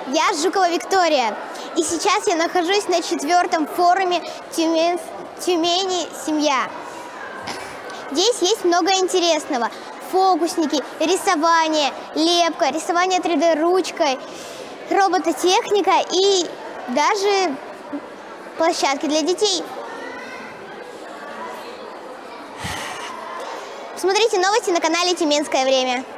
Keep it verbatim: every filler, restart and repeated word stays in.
Я Жукова Виктория, и сейчас я нахожусь на четвертом форуме Тюмень, Тюмени «Семья». Здесь есть много интересного. Фокусники, рисование, лепка, рисование три дэ ручкой, робототехника и даже площадки для детей. Смотрите новости на канале «Тюменское время».